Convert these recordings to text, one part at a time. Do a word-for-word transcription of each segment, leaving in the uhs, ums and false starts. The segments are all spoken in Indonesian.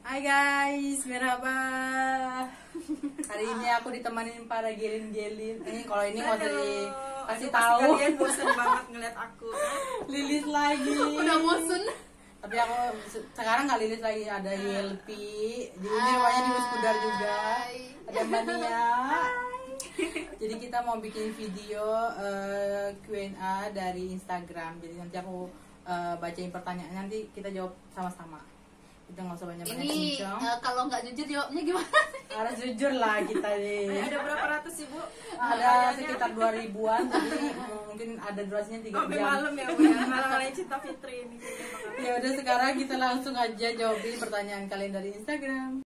Hai guys, merhaba. Hari ini aku ditemanin para gelin-gelin. Ini kalau ini nggak usah dikasih tahu. Kalian bosen banget ngeliat aku. Lilis lagi. Udah bosen. Tapi aku sekarang nggak Lilis lagi, ada Yelpi. Jadi ini rumahnya di Uskudar juga. Ada Mania. Jadi kita mau bikin video uh, Q and A dari Instagram. Jadi nanti aku uh, bacain pertanyaan, nanti kita jawab sama-sama. Kita nggak usah banyak-banyak ini uh, kalau nggak jujur jawabnya gimana? Harus jujur lah kita nih. Ada berapa ratus sih Bu? Ada sekitar dua ribuan, jadi mungkin ada durasinya tiga Sampai jam. malam ya Bu ya. Malam-malam Cinta Fitri ini. Ya udah, sekarang kita langsung aja jawabin pertanyaan kalian dari Instagram.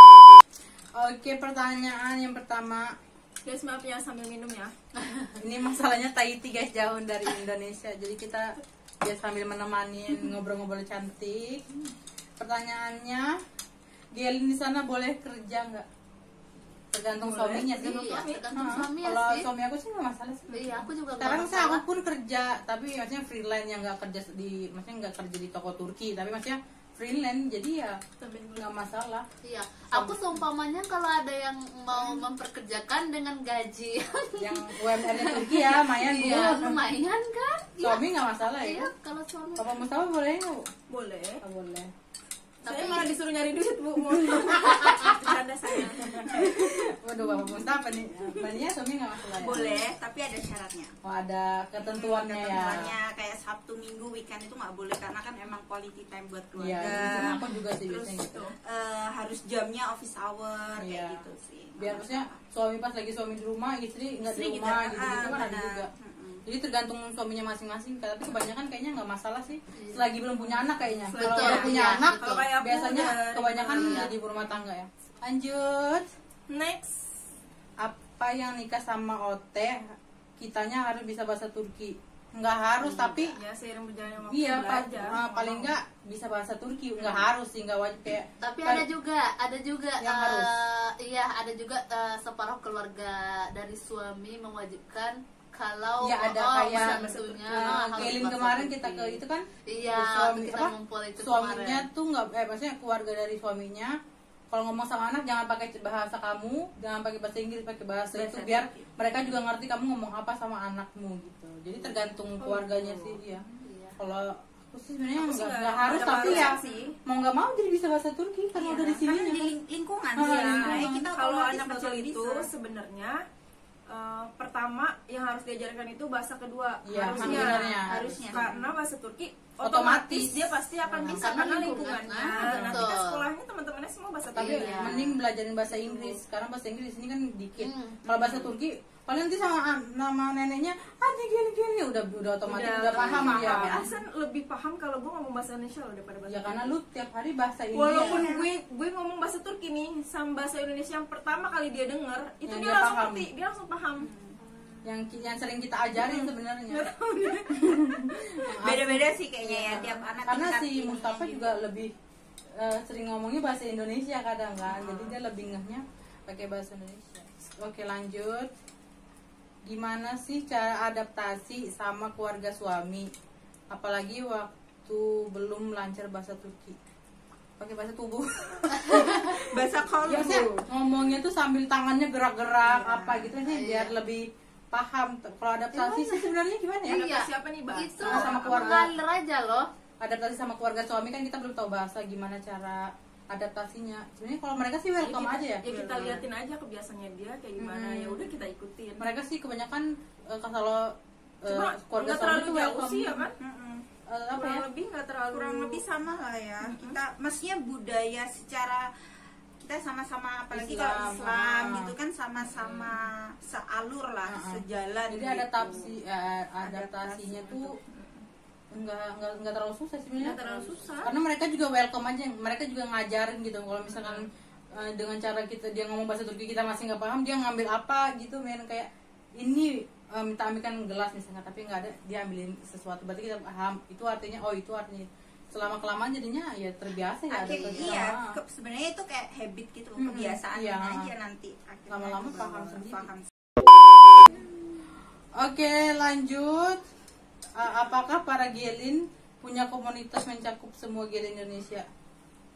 Oke, pertanyaan yang pertama. Guys, maaf ya sambil minum ya. Ini masalahnya Tahiti guys, jauh dari Indonesia. Jadi kita ya sambil menemani ngobrol-ngobrol cantik. Pertanyaannya, Gelin di sana boleh kerja nggak? Tergantung Boleh. suaminya sih. Iya, tergantung Nah, suami kalau sih. suami aku sih nggak masalah sih. Iya, aku juga nggak Sekarang sih masalah. aku pun kerja, tapi maksudnya freelance yang nggak kerja di, maksudnya nggak kerja di toko Turki, tapi maksudnya freelance, jadi ya nggak masalah. Iya, aku seumpamanya kalau ada yang mau memperkerjakan dengan gaji Yang U M R-nya Turki ya, lumayan Bu. iya, lumayan kan? Suami nggak masalah ya? Iya, kalau suami. Papa Mustafa boleh nggak Bu? Boleh. Nggak boleh. Saya malah disuruh nyari duit Bu. Bercanda saya. Waduh, Papa Mustafa nih, Mania suami nggak masalah ya? Boleh, tapi ada syaratnya. Oh, ada ketentuannya ya. Ketentuannya kayak Sabtu Minggu weekend itu nggak boleh karena kan emang quality time buat Iya, keluarga. di sini aku juga sih Terus biasanya gitu. eh, harus jamnya office hour Iya. kayak gitu sih. Biar maksudnya suami pas lagi suami di rumah, istri nggak di Istri rumah gitu. gitu, gitu Ah, kan ada benar. juga. Mm-mm. Jadi tergantung suaminya masing-masing. Tapi kebanyakan kayaknya nggak masalah sih, selagi belum punya anak kayaknya. Kalau Betul, udah punya iya, anak, betul. Kalau kayak aku biasanya udah- kebanyakan Iya. jadi ibu rumah tangga ya. Lanjut, Next. apa yang nikah sama O T kitanya harus bisa bahasa Turki? Nggak harus, tapi Ya seiring berjalannya waktu iya pa- belajar. uh, paling nggak bisa bahasa Turki. Nggak harus sih, nggak wajib kayak. Tapi kan- ada juga, ada juga Yang eh, harus. iya, ada juga eh, separuh keluarga dari suami mewajibkan kalau Iya, ada oh, kayak tentunya Nah, harus Gelin bahasa kemarin Turki. kita ke itu kan, Iya, suami kita apa, ngumpul itu suaminya kemarin. tuh nggak, eh maksudnya keluarga dari suaminya kalau ngomong sama anak jangan pakai bahasa kamu, jangan pakai bahasa Inggris, pakai bahasa, Bahasa itu biar Turki. mereka juga ngerti kamu ngomong apa sama anakmu gitu. Jadi tergantung keluarganya sih ya. Iya. Kalau aku sih sebenarnya Aku sih nggak nggak- nggak harus, nggak tapi harus ya sih. mau nggak mau jadi bisa bahasa Turki karena Iya, udah di sini. karena di ling- lingkungan Ah, sih. lingkungan. Nah, kita Kalau otomatis anak kecil bakal itu bisa. sebenarnya eh, pertama yang harus diajarkan itu bahasa kedua. Iya, harusnya, sebenarnya. harusnya. Karena bahasa Turki Otomatis. otomatis dia pasti akan Nah, bisa karena karena lingkungan. lingkungannya. Ah, Nanti betul. kan sekolahnya teman-temannya semua bahasa Tapi Turki. Iya. mending belajarin bahasa Inggris. Sekarang bahasa Inggris di sini kan dikit. Hmm. Kalau bahasa Turki paling nanti sama nama neneknya ah gini gini udah udah otomatis udah, paham ya. Tapi Ahsan lebih paham kalau gue ngomong bahasa Indonesia loh daripada bahasa Ya karena Turki. lu tiap hari bahasa India. Walaupun gue gue ngomong bahasa Turki nih sama bahasa Indonesia yang pertama kali dia denger, itu Yang dia, dia langsung paham. ngerti, dia langsung paham. yang yang sering kita ajarin sebenarnya. Beda-beda sih kayaknya ya tiap anak. Karena tingkat si ininya Mustafa juga lebih eh, sering ngomongnya bahasa Indonesia kadang kan. Jadi dia lebih ngehnya pakai bahasa Indonesia. Oke, lanjut. Gimana sih cara adaptasi sama keluarga suami? Apalagi waktu belum lancar bahasa Turki. Pakai bahasa tubuh. bahasa Ya, maksudnya kolbu. ngomongnya tuh sambil tangannya gerak-gerak Iya. apa gitu sih biar lebih paham. Kalau adaptasi sih sebenarnya gimana ya? Iya. Siapa nih, Mbak? Itu Sama keluarga. mengalir aja loh. Adaptasi sama keluarga suami kan kita belum tahu bahasa, gimana cara adaptasinya. Sebenarnya kalau mereka sih welcome kita, aja ya. Ya kita liatin aja kebiasaannya dia kayak gimana. Hmm. Ya udah kita ikutin. Mereka sih kebanyakan eh, kalau eh, Cuma keluarga nggak suami terlalu tuh jauh welcome. sih ya kan? Mm-mm. Eh, apa Kurang ya? lebih nggak terlalu. Kurang lebih sama lah ya. Kita maksudnya budaya secara kita sama-sama apalagi Islam, kalau Islam ah. gitu kan sama-sama sealur lah, Ah, ah. sejalan. Jadi gitu. adaptasi eh, adaptasinya tuh enggak enggak enggak terlalu susah sebenarnya. Nggak terlalu susah. Karena mereka juga welcome aja, mereka juga ngajarin gitu. Kalau misalkan eh, dengan cara kita dia ngomong bahasa Turki kita masih nggak paham, dia ngambil apa gitu, main kayak ini eh, minta ambilkan gelas misalnya, tapi nggak ada, dia ambilin sesuatu, berarti kita paham. Itu artinya, oh itu artinya. Selama kelamaan jadinya ya terbiasa ya. Akhir, adaptasi. iya, Ah. ke- sebenarnya itu kayak habit gitu, Mm-mm, kebiasaan iya. aja nanti. Akhirnya Lama-lama ke paham bawah, sendiri. paham. Oke, lanjut. Uh, apakah para gelin punya komunitas mencakup semua gelin Indonesia?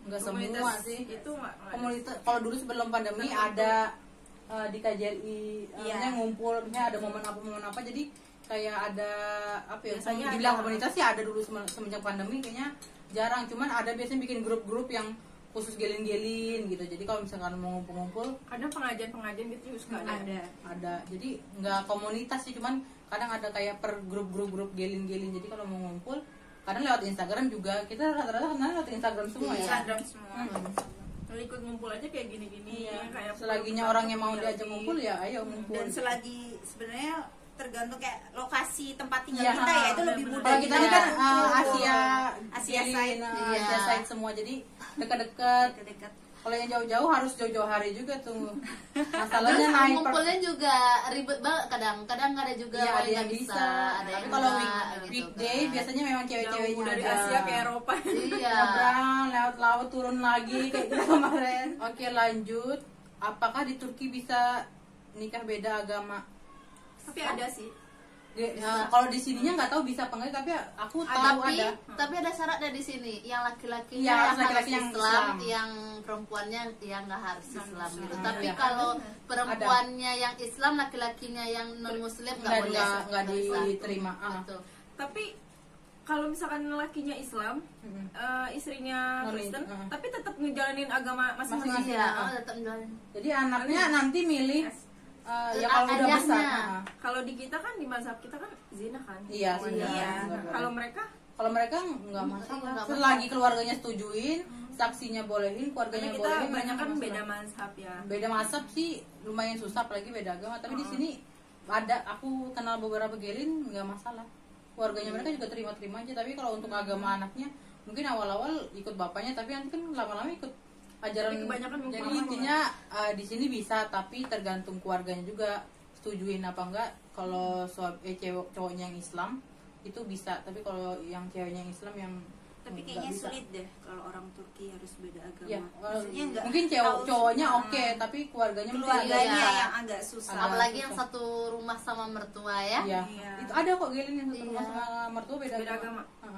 nggak Komunitas semua sih. itu nggak nggak ada. Komunitas kalau dulu sebelum pandemi ada uh, di K J L I uh, Iya. misalnya ngumpul, misalnya ada momen apa momen apa, jadi kayak ada apa ya, Biasanya dibilang ada. komunitas sih ada dulu sem- semenjak pandemi kayaknya jarang, cuman ada biasanya bikin grup-grup yang khusus gelin-gelin gitu. Jadi kalau misalkan mau ngumpul-ngumpul Kadang pengajian-pengajian gitu juga suka ada. ada. ada, jadi nggak komunitas sih, cuman kadang ada kayak per grup-grup-grup gelin-gelin. Jadi kalau mau ngumpul kadang lewat Instagram juga, kita rata-rata kenal lewat Instagram semua ya. Instagram semua. Hmm. Kalau ikut ngumpul aja kayak gini-gini Iya. kayak Selaginya orang yang mau diajak ngumpul ya ayo ngumpul. Dan selagi sebenarnya tergantung kayak lokasi tempat tinggal Iya, kita ya, itu benar, lebih benar. mudah. Kalau kita ini kan Iya. uh, Asia Asia gelin, side. uh, Iya. Asia side semua, jadi dekat-dekat. Dekat-dekat. Kalau yang jauh-jauh harus jauh-jauh hari juga tuh. Terus Masalahnya naik per- ngumpulnya juga ribet banget kadang. Kadang nggak ada juga Iya, kalau ada yang bisa. ada Tapi yang kalau enggak, week, gitu weekday kan. biasanya memang jauh cewek-ceweknya dari ada. Asia ke Eropa. Iya. Nyebrang lewat laut turun lagi kayak kita kemarin. Oke, lanjut. Apakah di Turki bisa nikah beda agama? Tapi ada sih. Di- uh, kalau di sininya nggak tahu bisa apa enggak, tapi aku tahu tapi ada. tapi ada syaratnya di sini, yang laki-lakinya Iya, yang laki-laki harus yang Islam, Islam. yang perempuannya yang nggak harus Islam gitu. Hmm, Tapi iya. kalau perempuannya yang Islam, laki-lakinya yang non Muslim nggak Nggak boleh, nggak nggak bisa. diterima. Ah. Betul. Tapi kalau misalkan lakinya Islam, Mm-mm. eh, istrinya Non- Kristen, uh. tapi tetap ngejalanin agama masing-masing. Masing-masing. Iya, Ah. oh, tetap menjalani. Jadi anaknya nanti milih uh, ya Eh, kalau udah ayahnya. besar. ah. Kalau di kita kan di mazhab kita kan zina kan. Iya, Semuanya. zina. Iya. Nggak boleh. Kalau mereka Kalau mereka nggak masalah. nggak Selagi keluarganya setujuin, saksinya bolehin, karena keluarganya kita bolehin. banyak mereka kan nggak beda masalah. mazhab ya. Beda mazhab sih lumayan susah, apalagi beda agama. Tapi di sini ada, aku kenal beberapa gelin nggak masalah. Keluarganya mereka juga terima-terima aja. Tapi kalau untuk agama anaknya, mungkin awal-awal ikut bapaknya, tapi nanti kan lama-lama ikut ajaran. Tapi kebanyakan Jadi mama-mama. intinya uh, di sini bisa, tapi tergantung keluarganya juga setujuin apa enggak. Kalau suami eh, cewek cowoknya yang Islam itu bisa, tapi kalau yang ceweknya yang Islam yang Tapi nggak kayaknya bisa. sulit deh kalau orang Turki harus beda agama. Ya, Maksudnya nggak mungkin cewek tahu cowoknya semua. oke, tapi keluarganya mungkin keluarganya Iya. yang agak susah. Agak Apalagi yang susah. satu rumah sama mertua ya. Iya. Iya. Itu ada kok gelin yang satu Iya. rumah sama mertua beda, Beda agama. Ah.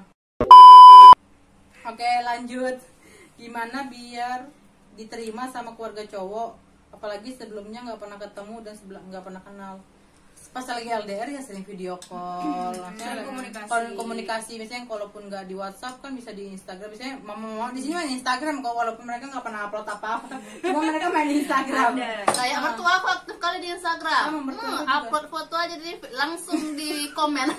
Oke, lanjut. Gimana biar diterima sama keluarga cowok, apalagi sebelumnya nggak pernah ketemu dan sebelum nggak pernah kenal. Pas lagi L D R ya sering video call, Sering komunikasi. Kalau komunikasi misalnya kalaupun nggak di WhatsApp kan bisa di Instagram. Misalnya mama-mama di sini main Instagram kok, walaupun mereka nggak pernah upload apa-apa, cuma mereka main Instagram. Ada. Kayak mertua aku aktif kali di Instagram. Sama mertua Hmm, juga. upload foto aja di langsung di komen.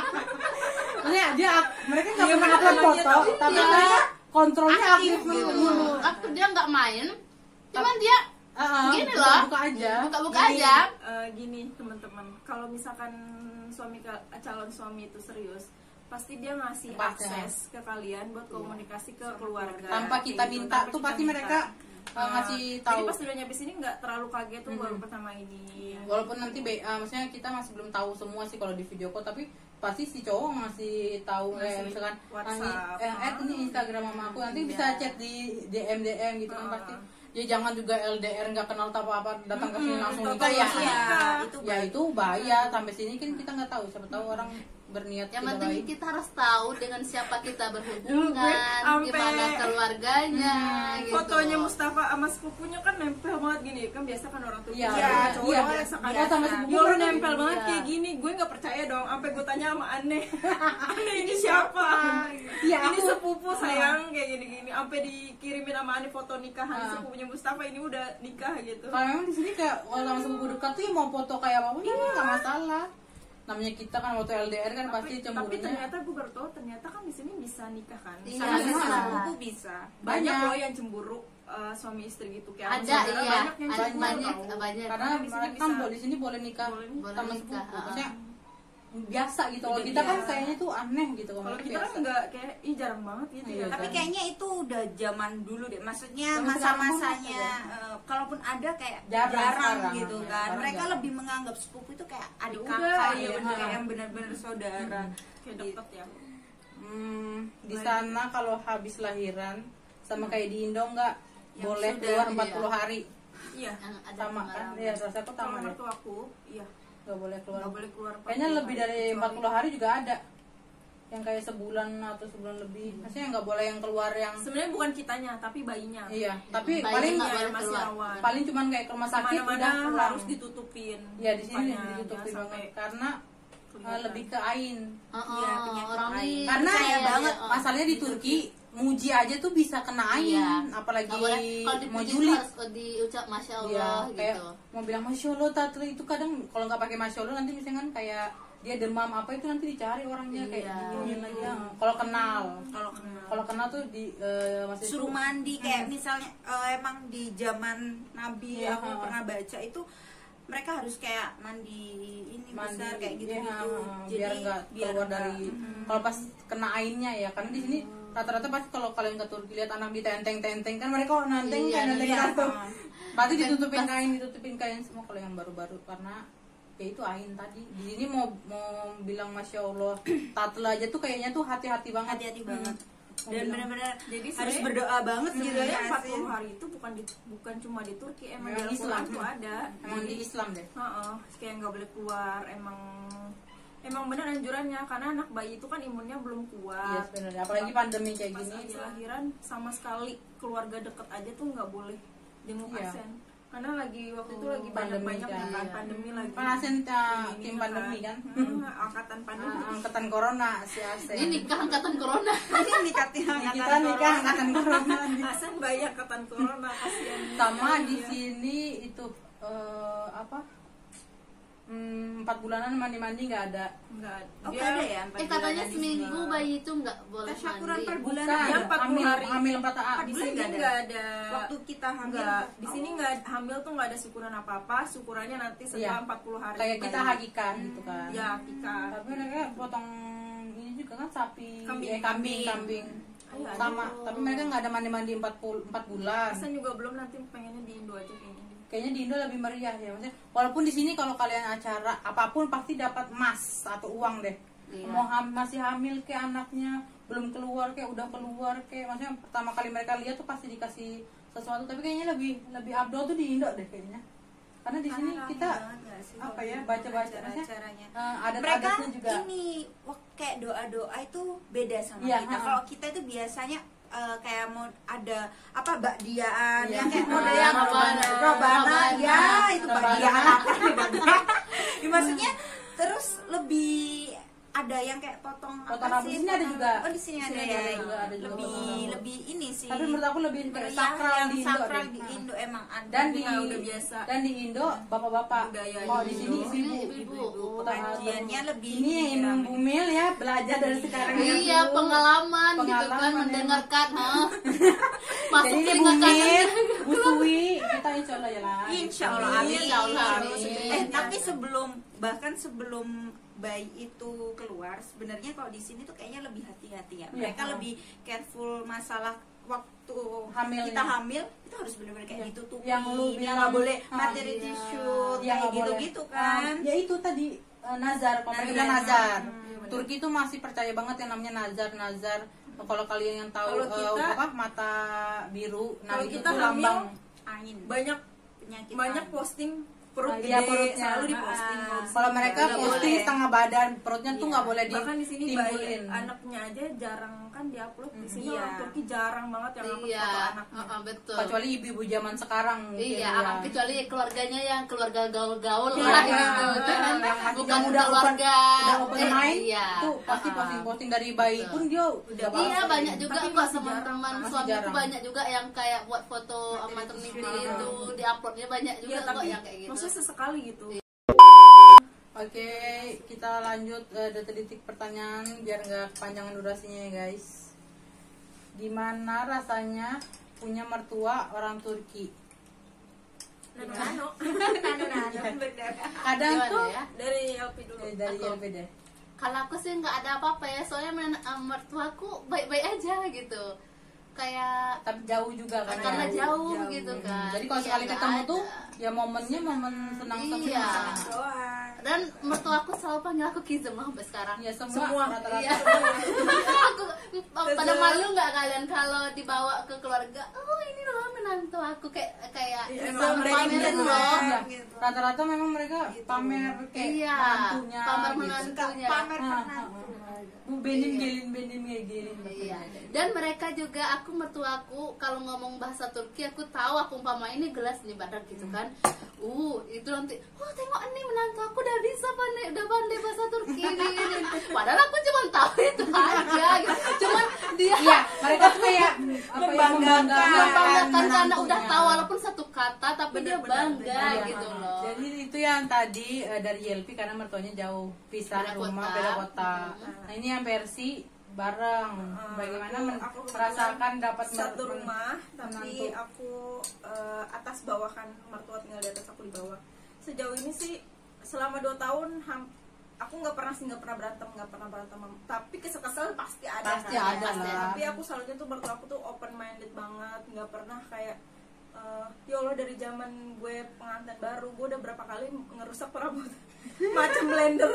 Maksudnya dia mereka nggak Iya, pernah mereka upload emang dia foto, tahu. tapi Iya. mereka kontrolnya aktif Gitu. mulu. Aku dia nggak main, cuman dia Ah, Gini buka- loh. buka aja. buka-buka Gini, aja. eh, gini teman-teman, kalau misalkan suami ka- calon suami itu serius, pasti dia ngasih Tempatnya. akses ke kalian buat komunikasi ke keluarga. Tanpa kita Kayak gitu. minta Tanpa tuh kita pasti minta. mereka uh, Nah, ngasih Jadi tahu. pas udah nyampe sini nggak terlalu kaget tuh baru pertama ini. Walaupun nanti be, uh, maksudnya kita masih belum tahu semua sih kalau di video call, tapi pasti si cowok masih tahu kayak Ngasih misalkan WhatsApp. "Ah, eh, add ini Instagram mama aku, nanti Iya. bisa chat di D M D M gitu kan Ah. pasti. Ya jangan juga L D R nggak kenal apa-apa datang ke sini Mm-mm, langsung tahu-tahu nikah ya. langsung Iya, nikah. itu Ya itu bahaya, sampai sini kan kita nggak tahu, siapa tahu orang berniat Yang tidak penting baik. kita harus tahu dengan siapa kita Dulu berhubungan, gue ampe- gimana keluarganya, gitu. Fotonya Mustafa sama sepupunya kan nempel banget gini, kan biasa kan orang tuh Iya, cowok iya, biasa kan. biasa. Sama sepupu Ya Allah, mereka nempel gitu. banget Iya. kayak gini, gue nggak percaya dong, sampai gue tanya sama Aneh, Aneh ini siapa? Iya, Ini aku- sepupu sayang kayak gini-gini, sampai dikirimin sama Aneh foto nikahan Ah. sepupunya Mustafa, ini udah nikah gitu. Kalau memang di sini kayak kalau sama sepupu dekat tuh ya mau foto kayak apa pun ya nggak masalah. Namanya kita kan waktu L D R kan pasti Tapi, tapi cemburunya. ternyata gue baru tahu ternyata kan di sini bisa nikah kan. Iya, Sama bisa. sama sepupu bisa. Banyak Banyak. loh yang cemburu uh, suami istri gitu kayak Ada, saudara iya, banyak yang ada cemburu banyak, tau. banyak. Karena Karena di sini mereka kan bisa- bo- di sini boleh nikah Boleh nikah. sama Boleh sepupu. nikah, ah. Maksudnya biasa gitu. Kalau Udah kita kan biasa. kayaknya tuh aneh gitu kalau Kalau mereka kita kan biasa. enggak kayak ih jarang banget gitu Iya, ya. Tapi kan. kayaknya itu udah zaman dulu deh. Maksudnya Zaman sekarang pun masa-masanya ada. eh, kalaupun ada kayak Jarang jarang, sekarang, gitu ya. kan. Sekarang Mereka jarang. lebih menganggap sepupu itu kayak adik udah, kakak iya, gitu, bener. kayak yang benar-benar saudara. Kayak deket ya. Hmm, di sana kalau habis lahiran sama kayak di Indo nggak Yang boleh sudah, keluar iya. empat puluh hari. Iya. Yang ada Sama kan? pengalaman. Iya, rasa aku Kalau sama deh. mertua aku, iya. Nggak boleh keluar. Nggak boleh keluar empat Kayaknya puluh lebih hari, dari kecuali- empat puluh hari juga ada. yang kayak sebulan atau sebulan lebih. Maksudnya nggak boleh yang keluar yang Sebenarnya bukan kitanya, tapi bayinya. iya, tapi Bayinya paling nggak boleh Ya, masih keluar. rawan. paling cuman kayak ke rumah sakit Kemana-mana udah pulang. harus ditutupin. Ya di sini Mukanya, ditutupin jangan banget sampai karena uh, kelihatan. lebih ke ain. Heeh, Iya, penyakit orang lain. di Karena percaya ya banget dia, oh. masalahnya di Turki muji aja tuh bisa kena ain, Iya. apalagi Nggak boleh, kalau mau dipuji julid. harus diucap masya Iya, Allah kayak gitu. mau bilang masya Allah Tatra itu kadang kalau nggak pakai masya Allah nanti misalnya kan kayak dia demam apa itu nanti dicari orangnya kayak Iya. gituin lagi ya. Kalau kenal, Kalau kenal. kalau kenal tuh di eh, masih suruh mandi kayak misalnya eh, emang di zaman Nabi Iya, aku ha. pernah baca itu mereka harus kayak mandi ini mandi besar kayak gitu iya, gitu biar nggak keluar dari kalau pas kena ainnya ya karena di sini rata-rata pasti kalau kalian ke Turki lihat anak ditenteng-tenteng kan mereka oh, nanteng Iya, kayak nanteng iya. kartu berarti ditutupin kain ditutupin kain semua kalau yang baru-baru karena ya itu ain tadi di sini mau mau bilang masya Allah tatla aja tuh kayaknya tuh hati-hati banget hati-hati banget Mau dan bilang, benar-benar Jadi harus sebenarnya- berdoa banget gitu Sebenarnya ya empat sih. puluh hari itu bukan di, bukan cuma di Turki, emang Memang di Al-Quran Islam. tuh ada. emang di Islam deh Heeh, kayak nggak boleh keluar, emang emang benar anjurannya karena anak bayi itu kan imunnya belum iya kuat. sebenarnya apalagi pandemi kayak Pas gini habis lahiran sama sekali keluarga deket aja tuh nggak boleh jenguk Iya. Asen. Karena lagi waktu itu Oh, lagi pandemi banyak-banyak kan. kan Iya. pandemi lagi. kan Asen uh, Ini tim kan. pandemi kan Hmm, angkatan pandemi. Ah, angkatan corona si Asen Ini nikah angkatan corona. Ini nikahnya Ini kita nikah angkatan corona Asen bayi angkatan corona kasihan. sama di sini itu eh, apa hmm, empat bulanan mandi-mandi nggak ada Enggak. oh Dia ada ya empat Eh katanya bulan di seminggu sini. bayi itu nggak boleh Tasyakuran mandi. per bulan bukan Dia empat puluh hamil hari. hamil empat A di bulan sini nggak ada? nggak ada. waktu kita hamil Enggak, di sini nggak hamil tuh nggak ada syukuran apa-apa, syukurannya nanti setelah Iya. empat puluh hari. kayak kita bayi. hakikan gitu kan Ya, Tika. tapi mereka potong ini juga kan sapi Kambing. eh, kambing kambing Ayo, sama aduh. tapi mereka nggak ada mandi-mandi empat puluh empat bulan Asen juga belum, nanti pengennya di Indo aja kayaknya. kayaknya di Indo lebih meriah ya maksudnya walaupun di sini kalau kalian acara apapun pasti dapat emas atau uang deh Iya. mau ham- masih hamil kayak anaknya belum keluar kayak udah keluar kayak maksudnya pertama kali mereka lihat tuh pasti dikasih sesuatu tapi kayaknya lebih lebih abdol tuh di Indo deh kayaknya karena di sini Karena kita rame banget nggak sih apa kalau ya di baca-baca acara- maksudnya acaranya. eh, mereka adat-adatnya juga ini wah, kayak doa-doa itu beda sama Iya, kita. ha-ha. Kalau kita itu biasanya eh, kayak mau ada apa bakdiaan Iya. yang kayak Ah, model yang Robana. robana Robana. ya itu Robana. bakdiaan apa ya, maksudnya terus lebih ada yang kayak potong, Potong apa rambut. sih Di sini ada potong- juga. oh di sini Di ada sini ya ada juga, ada juga lebih potong rambut. lebih ini sih tapi menurut aku lebih kayak meriah sakral yang di Indo sakral deh. di Nah. Indo emang ada dan di Nah, udah biasa. dan di Indo bapak-bapak Budaya kalau di di sini Indo. ibu-ibu Ibu-ibu. Oh, pengajiannya lebih ini yang rame. bumil ya belajar dari sekarang ya, Iya, Bu. pengalaman, gitu kan Pengalaman, ya. mendengarkan, oh. Masuk Jadi ini telinga bumil kanan. Bu Suwi kita insya Allah ya lah Insya Allah, Amin, amin. insya Allah, Amin. amin. Eh tapi sebelum bahkan sebelum bayi itu keluar, sebenarnya kalau di sini tuh kayaknya lebih hati-hati ya. Iya, Mereka ha. lebih careful masalah waktu Hamilnya. kita hamil itu harus benar-benar kayak Iya. ditutupin. Yang lu dia bilang, nggak boleh ah, maternity iya. shoot Ya, kayak nggak boleh. gitu-gitu kan. Ah, ya itu tadi eh, nazar kalau mereka Nazar. bilang nazar Hmm, Turki itu masih percaya banget yang namanya nazar nazar kalau kalian yang tahu Kalau eh, kita- apa mata biru nah Kalau itu kita tuh hamil, lambang Angin. banyak Penyakit banyak angin. posting perut Ah, gede, iya, perutnya. selalu diposting. Ah, Kalau di kalau sini mereka nggak posting boleh. setengah badan perutnya tuh Iya. nggak boleh Bahkan di sini bayi ditimbulin anaknya aja jarang kan diupload. Di sini Iya. orang Turki jarang banget yang upload Iya, foto anaknya. heeh, betul. kecuali ibu-ibu zaman sekarang mungkin Iya, ya. kecuali keluarganya yang keluarga gaul-gaul Iya, lah iya. gitu kan. Yang masih- Bukan yang udah open- keluarga udah open eh, mind iya. tuh pasti Heeh. posting-posting dari bayi Betul. pun dia udah Iya, pasti. banyak juga Tapi kok masih teman-teman jarang. suami Masih itu jarang. banyak juga yang kayak buat foto maternity itu diuploadnya banyak juga Iya, kok tapi yang kayak gitu. maksudnya sesekali gitu. Oke, kita lanjut eh, detik-detik pertanyaan biar nggak kepanjangan durasinya ya guys. Gimana rasanya punya mertua orang Turki? Nano-nano. Nano-nano, bener. Kadang Gimana tuh ya? Dari L P dulu. eh, dari Aku. L P D. Kalau aku sih nggak ada apa-apa ya, soalnya men- eh, mertuaku baik-baik aja gitu. Kayak Tapi jauh juga kan. karena ya? jauh, gitu Hmm, kan. Jadi kalau Iya, sekali nggak ketemu ada. tuh ya momennya momen senang-senang. Iya. Doang. Dan mertuaku selalu panggil aku Kizem loh sampai sekarang. Ya semua, Semua, rata-rata. Iya. Aku pada malu nggak kalian kalau dibawa ke keluarga? Oh ini loh menantu aku kayak kayak Iya, iseng emang mereka pamer gitu loh. kan. Iya. gitu. Rata-rata memang mereka Gitu. pamer kayak Iya, mantunya pamer gitu. menantunya. Pamer Ah, ah, menantu. Bu benim Iya. gelin benim gelin. Iya. Dan mereka juga, aku mertuaku kalau ngomong bahasa Turki, aku tahu aku umpama ini gelas nih badak gitu kan. Uh, itu nanti, oh tengok nih menantu aku udah bisa pandai, udah pandai bahasa Turki ini, ini. Padahal aku cuma tahu itu aja gitu. Cuman dia Iya, mereka tuh kayak apa ya, Membanggakan. membanggakan karena menantunya. udah tahu walaupun satu kata tapi dia Bener-bener, bangga Iya, gitu ah, loh. Jadi itu yang tadi eh, dari Y L P karena mertuanya jauh, pisah Beda rumah, kota. beda kota. Hmm. Nah ini yang versi bareng. Uh, Bagaimana aku- men- aku kebetulan merasakan dapat satu mer- rumah, tapi menantu. aku eh, atas bawahkan mertua tinggal di atas, aku di bawah. Sejauh ini sih selama dua tahun ham- aku nggak pernah sih nggak pernah berantem nggak pernah berantem, tapi kesel-kesel pasti ada. Pasti kan? ada Pasti lah. ada. Tapi aku selalunya tuh mertua aku tuh open minded banget, nggak pernah kayak eh, ya Allah dari zaman gue pengantin baru gue udah berapa kali ngerusak perabotan macam blender.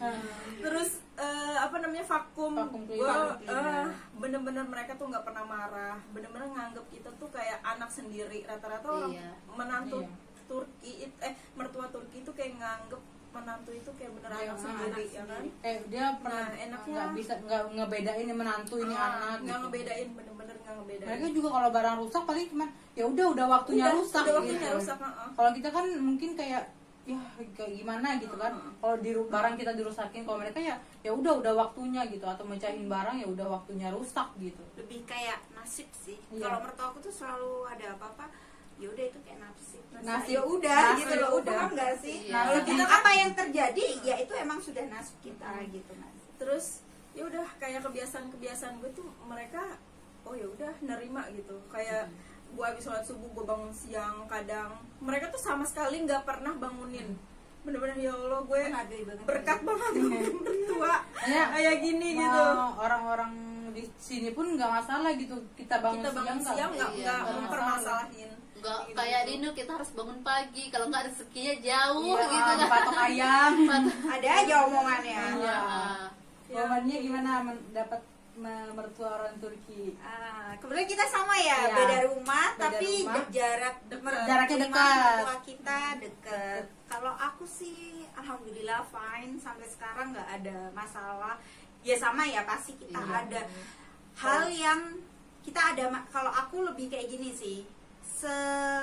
Terus eh, apa namanya vakum, Vakum gue cleaner. eh, bener-bener mereka tuh nggak pernah marah, bener-bener nganggep kita tuh kayak anak sendiri. Rata-rata orang Iya. menantu Iya. Turki it- eh mertua Turki itu kayak nganggep menantu itu kayak bener Iya, anak ah, sendiri, anak ya kan? Eh dia pernah Nah, enaknya- nggak bisa nggak ngebedain ini menantu ini Ah, anak. nggak gitu. ngebedain, bener-bener nggak ngebedain. Mereka juga kalau barang rusak paling cuman ya udah udah waktunya Udah, rusak udah waktunya gitu. rusak, ah, ah. Kalau kita kan mungkin kayak ya kayak gimana gitu kan. Kalau di barang kita dirusakin, kalau mereka ya ya udah udah waktunya gitu, atau mecahin barang ya udah waktunya rusak gitu. Lebih kayak nasib sih. Iya. Kalau mertua aku tuh selalu ada apa-apa, ya udah itu kayak nasib. Nasib. Ya udah Nasib, gitu loh, ya udah. paham nggak sih? Iya. Kalau kita apa yang terjadi, ya itu emang sudah nasib kita gitu mas. Terus ya udah kayak kebiasaan-kebiasaan gue tuh mereka oh ya udah nerima gitu. Kayak gue habis sholat subuh gue bangun siang, kadang mereka tuh sama sekali nggak pernah bangunin. Bener-bener ya Allah gue berkat banget mertua Ya, kayak gini gitu. Nah, orang-orang di sini pun nggak masalah gitu, kita bangun Kita bangun siang siang nggak Iya, nggak nggak mempermasalahin. Nggak Gitu. kayak di Indo kita harus bangun pagi, kalau nggak rezekinya jauh Iya, gitu kan. patok ayam. Ada aja omongannya. Iya. Ah. Momennya gimana mendapat me- mertua orang Turki? Ah, kebetulan kita sama ya, Iya. beda rumah Beda tapi rumah. de- jarak mer- Jaraknya rumah dekat. mertua kita deket. Kalau aku sih alhamdulillah fine sampai sekarang nggak ada masalah. Ya sama ya, pasti kita Iya. ada hal yang kita ada ma- kalau aku lebih kayak gini sih. Se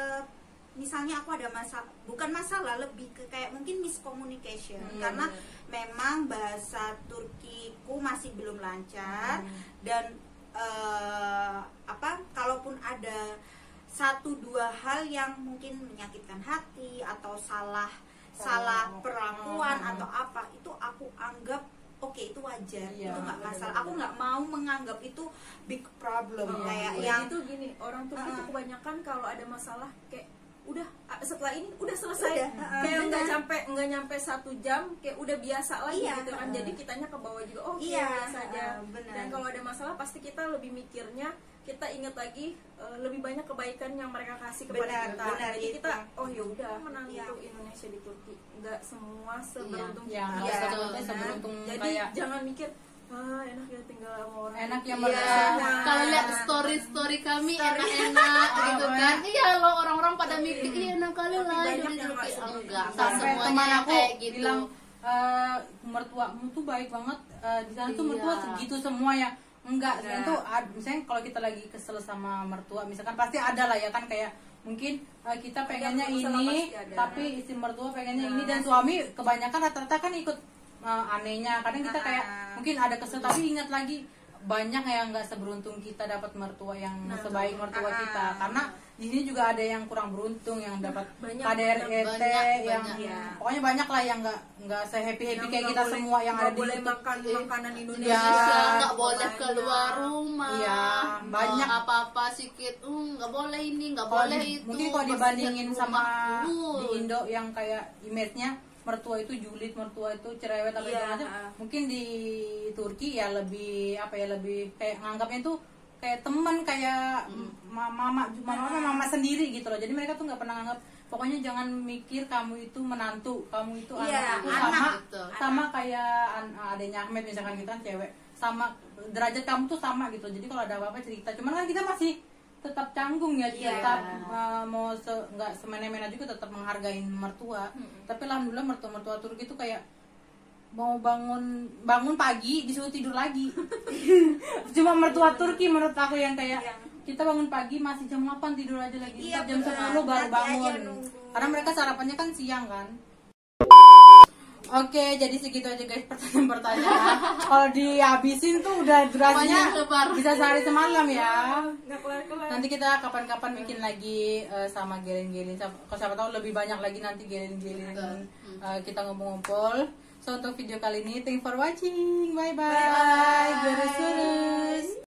misalnya aku ada masalah, bukan masalah, lebih ke kayak mungkin miscommunication Hmm. karena memang bahasa Turkiku masih belum lancar dan eh, apa kalaupun ada satu dua hal yang mungkin menyakitkan hati atau salah salah perlakuan Hmm. atau apa, itu aku anggap oke itu wajar, Iya, itu nggak masalah. benar-benar. Aku nggak mau menganggap itu big problem Iya, kayak iya. yang itu gini, orang Turki Ah. itu kebanyakan kalau ada masalah kayak udah ah, setelah ini udah selesai, Udah, ah, kayak nggak benar. sampai nggak nyampe satu jam kayak udah biasa lagi Iya, gitu kan. ah. Jadi kitanya ke bawah juga, oh Iya, kayak biasa aja. ah, benar. Dan kalau ada masalah pasti kita lebih mikirnya, kita ingat lagi eh, lebih banyak kebaikan yang mereka kasih kepada Benar, kita. benar, Jadi itu. kita oh ya udah menantu Iya. Indonesia di Turki nggak semua seberuntung Ya, kita. nggak Iya, seberuntung- benar. seberuntung Jadi kayak jangan mikir ah enak ya tinggal sama orang enak ya Turki." mereka. Iya. Kalau lihat story story kami enak-enak gitu kan, iya loh orang-orang pada mikir iya enak kali Tapi lah banyak hidup di yang Turki. nggak seperti Enggak, itu. enggak Sampai semuanya teman yang aku kayak gitu. bilang eh mertuamu tuh baik banget, eh, di sana tuh Iya. mertua segitu semua ya. Enggak, Enggak. itu ad- misalnya kalau kita lagi kesel sama mertua, misalkan pasti ada lah ya kan, kayak mungkin eh, kita pengennya masalah ini pasti ada. tapi istri mertua pengennya Nah. ini, dan suami kebanyakan rata-rata kan ikut eh, anehnya. Kadang kita kayak Ah. mungkin ada kesel tapi ingat lagi banyak yang nggak seberuntung kita dapat mertua yang Nah, sebaik tuh. mertua Ah. kita, karena di sini juga ada yang kurang beruntung yang dapat Banyak, K D R T banyak, yang banyak. Iya. pokoknya banyak lah yang nggak nggak sehappy happy kayak nggak kita boleh- semua yang nggak ada di boleh YouTube. makan makanan Indonesia, Iya. Indonesia nggak Banyak. boleh keluar rumah, Iya, banyak. Mau apa-apa sedikit, uh, nggak boleh ini, nggak Kalau boleh di- itu. mungkin kalau bersihin dibandingin sama rumah. di Uh. Indo yang kayak image-nya mertua itu julid, mertua itu cerewet apa Iya. segala macam. Mungkin di Turki ya lebih apa ya, lebih kayak nganggapnya tuh kayak teman, kayak ma- mama mama mama mama sendiri gitu loh. Jadi mereka tuh nggak pernah nganggap, pokoknya jangan mikir kamu itu menantu, kamu itu Iya, anak aku, anak sama gitu. sama kayak an- adanya Ahmed misalkan, kita kan cewek, sama derajat kamu tuh sama gitu. Jadi kalau ada apa-apa cerita, cuman kan kita masih tetap canggung ya, Iya. tetap uh, mau se nggak semena-mena juga tetap menghargai mertua. Tapi alhamdulillah mertua-mertua Turki itu kayak mau bangun bangun pagi disuruh tidur lagi. Cuma mertua Turki menurut aku yang kayak Iya. kita bangun pagi masih jam delapan tidur aja lagi, Iya, jam benar. sepuluh baru Nanti aja bangun. nunggu. Karena mereka sarapannya kan siang kan. Oke, jadi segitu aja guys pertanyaan-pertanyaan. Kalau dihabisin tuh udah durasinya Banyak lebar. bisa sehari semalam ya. Nggak kelar-kelar. Nanti kita kapan-kapan bikin lagi uh, sama gelin-gelin. Kalau siapa tahu lebih banyak lagi nanti gelin-gelin Betul. uh, kita ngumpul-ngumpul. So untuk video kali ini, thank you for watching. Bye bye. Bye. Gurus-gurus.